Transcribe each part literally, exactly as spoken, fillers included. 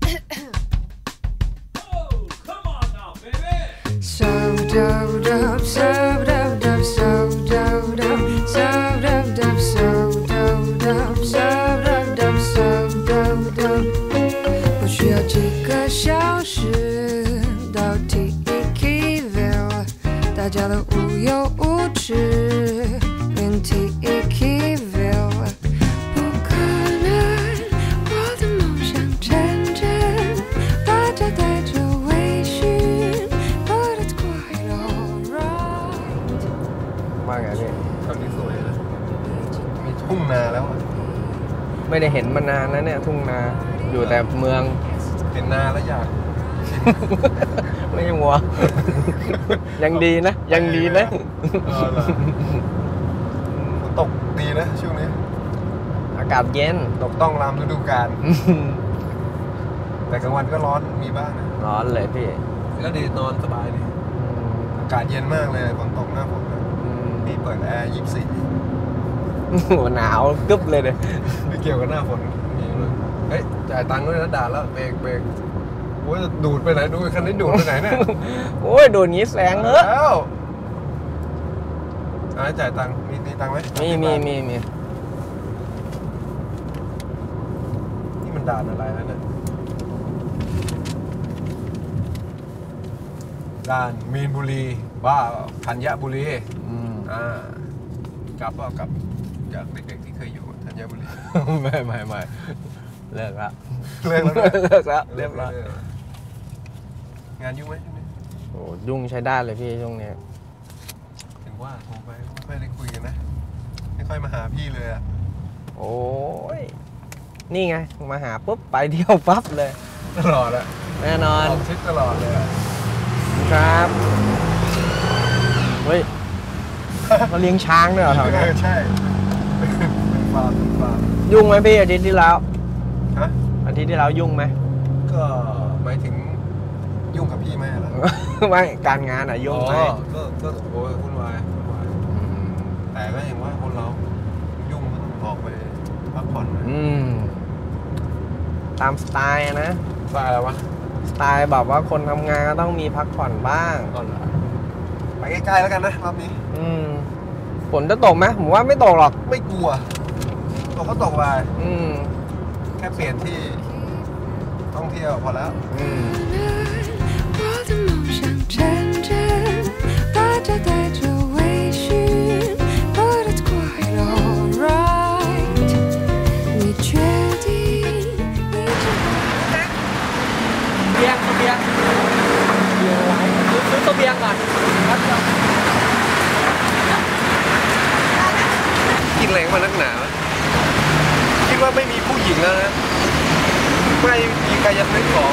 大家都无忧无虑，连 Tikiville 不可能，我的梦想成真，大家带着微醺 ，But it's quite alright。 ว่าไงพี่ตอนนี้สวยเลยมีทุ่งนาแล้วอะไม่ได้เห็นมานานนะเนี่ยทุ่งนาอยู่แต่เมืองเห็นนาแล้วอยากไม่ยังวะยังดีนะยังดีนะตกดีนะช่วงนี้อากาศเย็นตกต้องตามฤดูกาลแต่กลางวันก็ร้อนมีบ้างนะร้อนเลยพี่ก็ดีนอนสบายดีอากาศเย็นมากเลยฝนตกหน้าฝนพี่เปิดแอร์ยี่สิบสี่หนาวกึ๊บเลยเลยไม่เกี่ยวกับหน้าฝนมีเลยเฮ้ยจ่ายตังค์ด้วยนะด่าแล้วเบรกเบรกโอ้ยดูดไปไหนดูคันนี้ดูดไปไหนเนี่ยโอ้ยโดนงี้แสงเนอะแล้วอ่าจ่ายตังค์มีมีตังค์ไหมมีมีมีมีนี่มันด่านอะไรแล้วเนี่ยด่านมีนบุรีบ้าธัญบุรีอืมอ่ากลับเปล่ากลับจากเด็กๆที่เคยอยู่ธัญบุรีไม่ไม่ไม่เลิกละเลิกแล้วเลิกแล้วเรียบร้อยงานยุ่งไหมช่วงนี้โอ้ยุ่งใช้ได้เลยพี่ช่วงนี้ถึงว่าโทรไปไม่ค่อยได้คุยกันนะไม่ค่อยมาหาพี่เลยอ่ะโอ้ยนี่ไงมาหาปุ๊บไปเที่ยวปั๊บเลยตลอดอะแน่นอนออกทริปตลอดเลยครับเฮ้ยมาเลี้ยงช้างด้วยเหรอครับใช่เป็นฟาร์มเป็นฟาร์มยุ่งไหมพี่อาทิตย์ที่แล้วฮะอาทิตย์ที่แล้วยุ่งไหมก็หมายถึงยุ่งกับพี่ไหมล่ะไม่การงานอะยุ่งไหมก็ก็โอ้ยวุ่นวายวุ่นวายแต่ก็อย่างว่าคนเรายุ่งก็ต้องออกไปพักผ่อนอืมตามสไตล์นะสไตล์อะไรวะสไตล์แบบว่าคนทำงานก็ต้องมีพักผ่อนบ้างก่อนไปใกล้ๆแล้วกันนะรอบนี้อืมฝนจะตกไหมผมว่าไม่ตกหรอกไม่กลัวตกก็ตกไปอืมแค่เปลี่ยนที่ท่องเที่ยวพอแล้วอืมเบียงเบียงเบียงอะไรซื้อตัวเบียงก่อนกินแรงมานักหนาคิดว่าไม่มีผู้หญิงแล้วนะไม่มีใครจะซื้อของ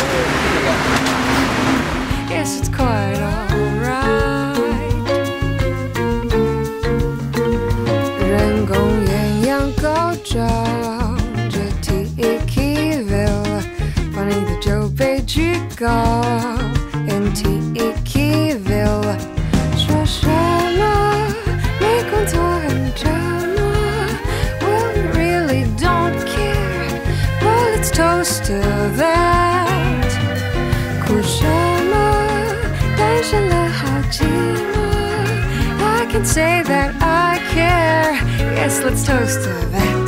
Yes, it's quite alright. 人工艳阳高照着 Tikiville， 把你的酒杯举高 ，in Tikiville， 说什么？没工作很折磨 ，Well, we really don't care. But let's toast to that. 哭什么？单身了好寂寞 I can say that I care Yes, let's toast to that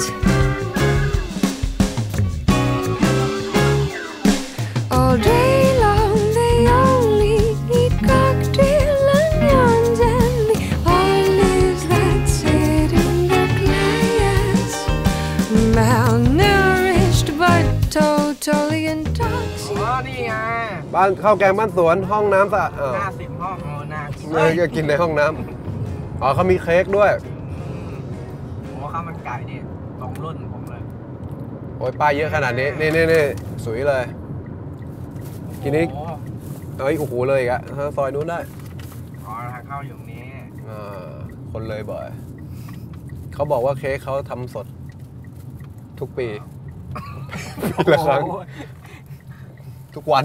All day long they only eat cocktail onions And the olives that sit in their glass Malnourished but totally intoxicated อ๋อนี่ไงบ้านข้าวแกงบ้านสวนห้องน้ำสะอาดห้าสิบห้องโอ้น่าเลยจะกินในห้องน้ำอ๋อเขามีเค้กด้วยผมว่าข้าวมันไก่นี่ตรงรุ่นผมเลยโอ้ยป้ายเยอะขนาดนี้นี่นี่นี่สวยเลยทีนี้เอ้ยโอ้โหเลยอีกอะซอยนู้นได้อ๋อทางเข้าอยู่นี้อ่าคนเลยบ่อยเขาบอกว่าเค้กเขาทำสดทุกปีปีละครั้งทุกวัน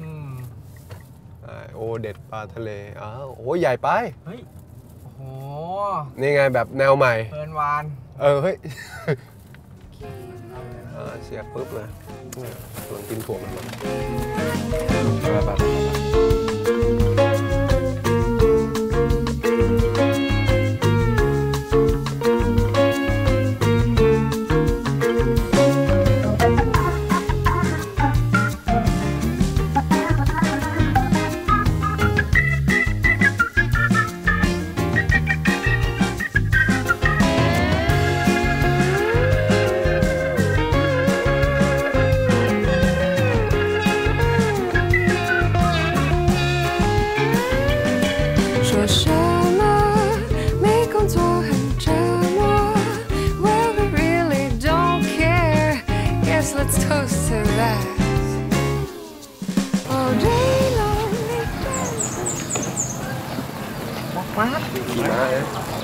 โอเด็ดปลาทะเลอ้าวโอ้ใหญ่ไปเฮ้ยโอ้โหนี่ไงแบบแนวใหม่เพลินวานเออเฮ้ยอ่าเสียบปุ๊บเลยส่วนกินถั่วมันลงไปไป Let's toast to that. All day long. ขี่ม้าเลย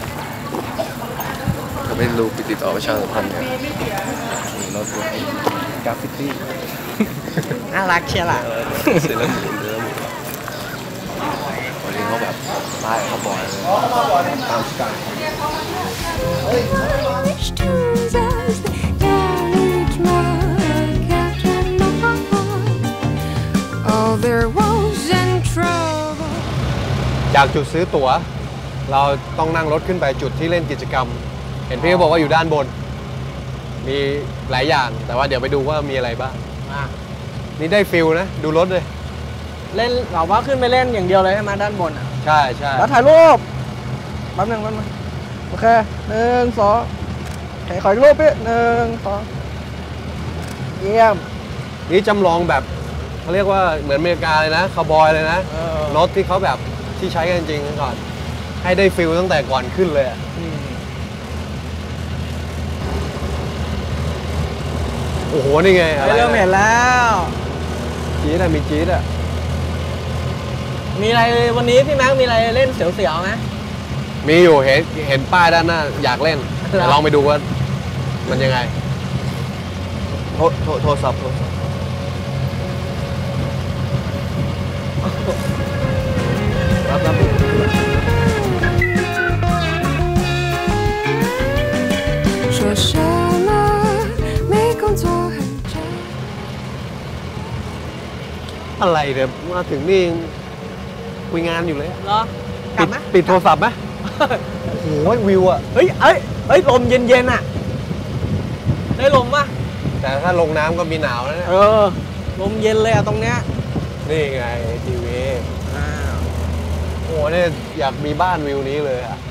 จะไม่รู้ไปติดต่อประชาสัมพันธ์เนี่ยรถกราฟฟิตี้น่ารักเชียวล่ะเสร็จแล้วหมุนเดิมวันนี้เขาแบบป้ายเขาบอกเลยตามสไตล์ จากจุดซื้อตั๋วเราต้องนั่งรถขึ้นไปจุดที่เล่นกิจกรรมเห็นพี่เขาบอกว่าอยู่ด้านบนมีหลายอย่างแต่ว่าเดี๋ยวไปดูว่ามีอะไรบ้างนี่ได้ฟิลนะดูรถเลยเล่นเราว่าขึ้นไปเล่นอย่างเดียวเลยใช่ไหมด้านบนอ่ะใช่ใช่แล้วถ่ายรูปแป๊บนึงแป๊บนึงโอเคหนึ่งสองขออีกรูปพี่หนึ่งสองเยี่ยมนี่จำลองแบบเขาเรียกว่าเหมือนอเมริกาเลยนะคาวบอยเลยนะรถที่เขาแบบที่ใช้กันจริงก่อนให้ได้ฟิลตั้งแต่ก่อนขึ้นเลยโอ้โหนี่ไงเริ่มเห็นแล้วจี๊ดอะมีจี๊ดอะมีอะไรวันนี้พี่แม็กมีอะไรเล่นเสียวๆไหมมีอยู่เห็นเห็นป้ายด้านหน้าอยากเล่นแต่ลองไปดูว่ามันยังไงโทรโทรโทรศัพท์โทรศัพท์รับรับอะไรเนี่ยมาถึงนี่คุยงานอยู่เลยเหรอกลับไหมปิดโทรศัพท์ไหมโอ้โหวิวอ่ะเฮ้ยเอ้ยเฮ้ยลมเย็นๆอ่ะได้ลมป่ะแต่ถ้าลงน้ำก็มีหนาวนะเนี่ยเออลมเย็นเลยอ่ะตรงเนี้ยนี่ไงทีวีอ้าวโอ้เนี่ยอยากมีบ้านวิวนี้เลยอ่ะ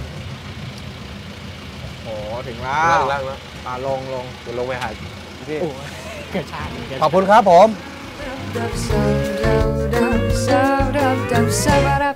โอ้ถึงแล้วล่างแล้วอ่าลงลงเดี๋ยวลงไปหาพี่กระชากขอบคุณครับผม